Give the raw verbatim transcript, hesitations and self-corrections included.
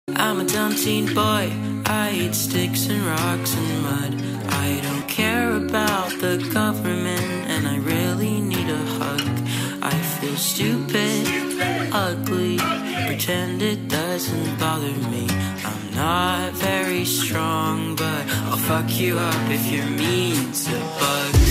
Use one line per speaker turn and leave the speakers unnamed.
I'm a dumb teen boy, I eat sticks and rocks and mud. I don't care about the government and I really need a hug. I feel stupid, ugly, pretend it doesn't bother me. I'm not very strong, but I'll fuck you up if you're mean to bug.